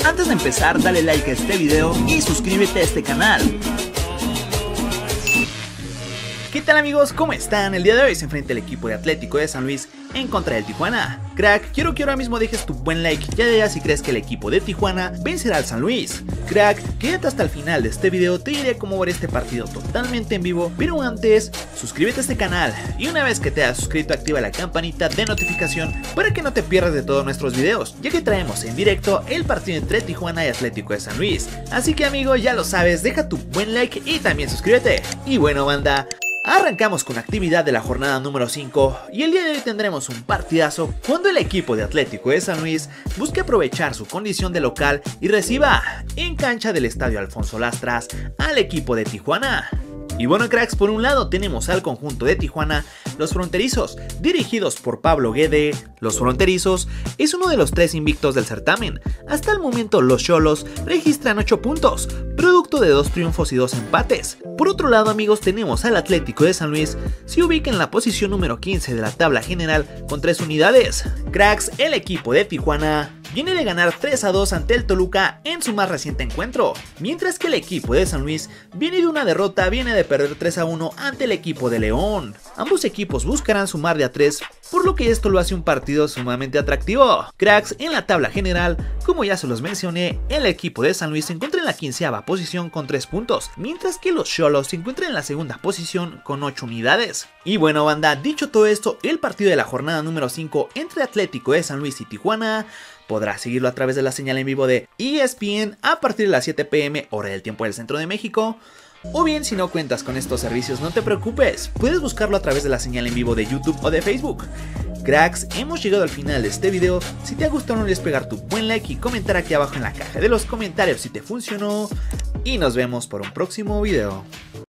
Antes de empezar, dale like a este video y suscríbete a este canal. ¿Qué tal amigos? ¿Cómo están? El día de hoy se enfrenta el equipo de Atlético de San Luis en contra del Tijuana. Crack, quiero que ahora mismo dejes tu buen like ya de si crees que el equipo de Tijuana vencerá al San Luis. Crack, quédate hasta el final de este video, te diré cómo ver este partido totalmente en vivo, pero antes, suscríbete a este canal y una vez que te hayas suscrito activa la campanita de notificación para que no te pierdas de todos nuestros videos, ya que traemos en directo el partido entre Tijuana y Atlético de San Luis. Así que amigo, ya lo sabes, deja tu buen like y también suscríbete. Y bueno banda, arrancamos con la actividad de la jornada número 5 y el día de hoy tendremos un partidazo cuando el equipo de Atlético de San Luis busque aprovechar su condición de local y reciba en cancha del estadio Alfonso Lastras al equipo de Tijuana. Y bueno cracks, por un lado tenemos al conjunto de Tijuana, los fronterizos, dirigidos por Pablo Guede. Los fronterizos es uno de los 3 invictos del certamen. Hasta el momento los Xolos registran 8 puntos, producto de 2 triunfos y 2 empates. Por otro lado amigos tenemos al Atlético de San Luis, se ubica en la posición número 15 de la tabla general con 3 unidades. Cracks, el equipo de Tijuana viene de ganar 3-2 ante el Toluca en su más reciente encuentro, mientras que el equipo de San Luis viene de una derrota, viene de perder 3-1 ante el equipo de León. Ambos equipos buscarán sumar de a 3, por lo que esto lo hace un partido sumamente atractivo. Cracks, en la tabla general, como ya se los mencioné, el equipo de San Luis se encuentra en la 15ª posición con 3 puntos, mientras que los Xolos se encuentran en la 2ª posición con 8 unidades. Y bueno banda, dicho todo esto, el partido de la jornada número 5 entre Atlético de San Luis y Tijuana podrás seguirlo a través de la señal en vivo de ESPN a partir de las 7 p.m. hora del tiempo del centro de México. O bien, si no cuentas con estos servicios, no te preocupes, puedes buscarlo a través de la señal en vivo de YouTube o de Facebook. Cracks, hemos llegado al final de este video. Si te ha gustado no olvides pegar tu buen like y comentar aquí abajo en la caja de los comentarios si te funcionó. Y nos vemos por un próximo video.